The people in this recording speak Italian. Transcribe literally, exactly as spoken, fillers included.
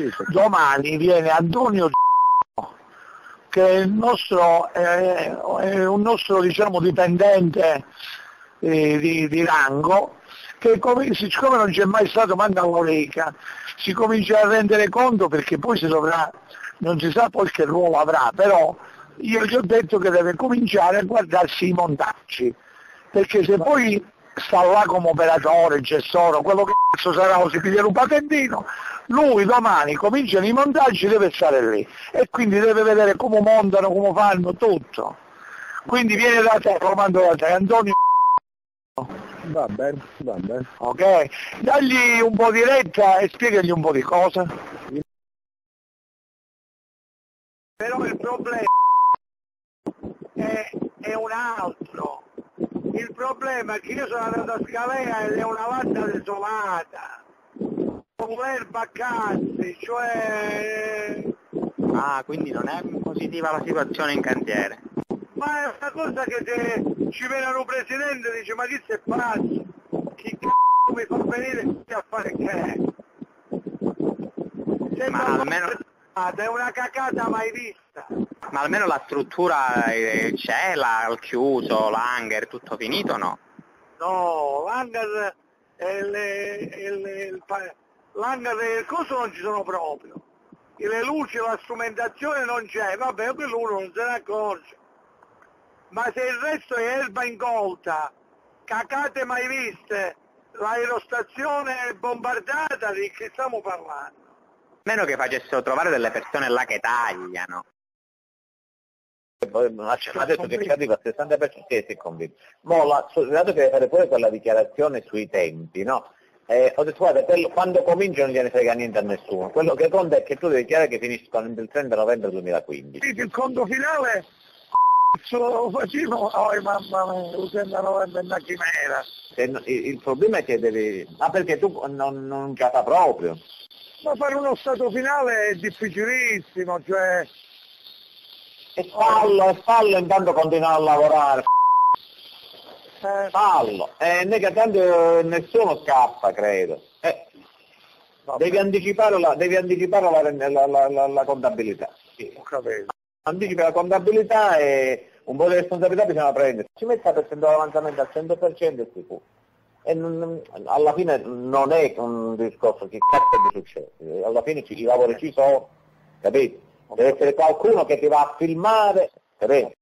domani viene Antonio che è il nostro, è, è un nostro diciamo dipendente eh, di, di rango, che come, siccome non c'è mai stato manca l'Oreca, si comincia a rendere conto, perché poi si dovrà, non si sa poi che ruolo avrà, però io gli ho detto che deve cominciare a guardarsi i montaggi, perché se poi sta là come operatore, gestore, quello che cazzo sarà, o si piglia un patentino, lui domani cominciano i montaggi, deve stare lì, e quindi deve vedere come montano, come fanno, tutto. Quindi viene da te, lo mando da te, Antonio. Va bene, va bene. Ok? Dagli un po' di retta e spiegagli un po' di cosa. Però il problema è, è un altro. Il problema è che io sono andato a Scalea ed è una valla desolata, con l'erba a cazzi, cioè... Ah, quindi non è positiva la situazione in cantiere. Ma è una cosa che se ci viene un presidente e dice ma chi se pazzo? Chi c***o mi fa venire qui a fare che? Ma almeno... è una cacata mai vista. Ma almeno la struttura eh, c'è, la, il chiuso, l'hangar, tutto finito o no? No, l'hangar e il, il, il, l'hangar e il coso non ci sono proprio. E le luci, la strumentazione non c'è, vabbè, quello uno non se ne accorge. Ma se il resto è erba incolta, cacate mai viste, l'aerostazione è bombardata, di che stiamo parlando? Meno che facessero trovare delle persone là che tagliano. Ha detto che ci arriva al sessanta per cento e si è convinto. Mo, la, dato che deve fare pure quella dichiarazione sui tempi, no? Eh, ho detto guarda, quello, quando comincia non gliene frega niente a nessuno, quello che conta è che tu devi dichiarare che finiscono il trenta novembre duemilaquindici. Sì, il conto finale lo facevo, oh mamma mia, il trenta novembre è una chimera. Se, il, il problema è che devi... Ah, perché tu non, non giata proprio. Ma fare uno stato finale è difficilissimo, cioè... E fallo, e fallo, intanto continuare a lavorare. Eh, Fallo. E eh, che tanto nessuno scappa, credo. Eh, devi anticipare la, devi anticipare la, la, la, la, la contabilità. Sì, ho capito. Anticipi la contabilità e un po' di responsabilità bisogna prendere. Ci metta per cento l'avanzamento al cento per cento e sicuro. E non, alla fine non è un discorso che cazzo di succede, alla fine ci, i lavori ci sono, capito? Deve essere qualcuno che ti va a filmare, capito?